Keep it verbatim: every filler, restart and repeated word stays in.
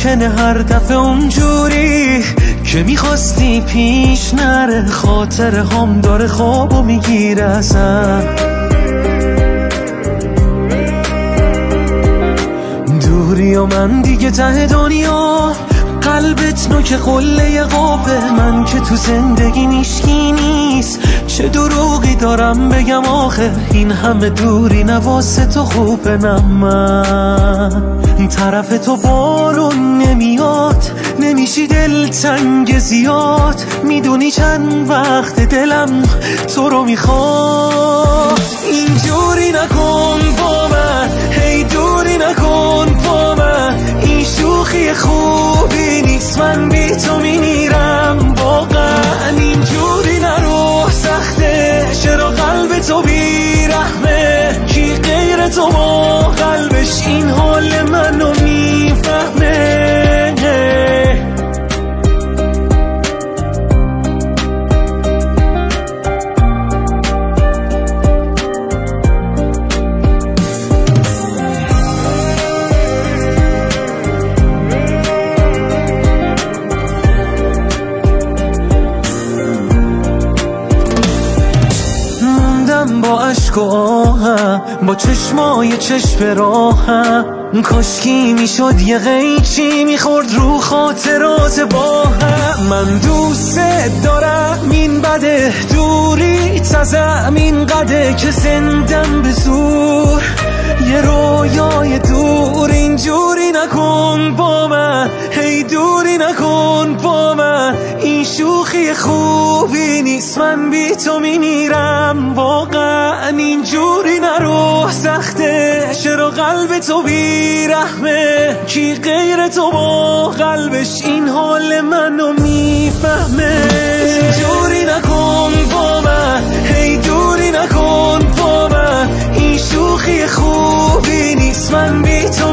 ممکنه هر دفعه اونجوری که میخواستی پیش نره، خاطر هم داره خوابو میگیره ازم. دوری و من دیگه ته دنیا، قلبت نوک قله قابه، من که تو زندگی میشکی نیست، چه دروغی دارم بگم آخه، این همه دوری نواسه تو خوبه. نه من طرف تو بارون نمیاد، نمیشی دلتنگ زیاد، میدونی چند وقت دلم تو رو میخواد. اینجوری نکن با من، هی دوری نکن با من، این شوخی خوبی نیست، من بی تو میمیرم واقعا. اینجوری نرو، سخته چرا قلب تو بیرحمه، کی غیر تو با قلبش این حال منو میفهمه. با عشق و آهم، با چشمای چشم راهم، کاشکی میشد یه قیچی میخورد رو خاطرات با هم. من دوست دارم این بده، دوری تزم این قده که زندم به زور یه رویای دور. اینجوری نکن با من، هی دوری نکن با من، این شوخی خوبی نیست، من بی تو میمیرم واقعا. اینجوری نرو، سخته چرا قلب تو بیرحمه، کی غیر تو با قلبش این حال منو میفهمه. اینجوری نکن با من، هی دوری نکن با من، این شوخی خوبی نیست، من بی تو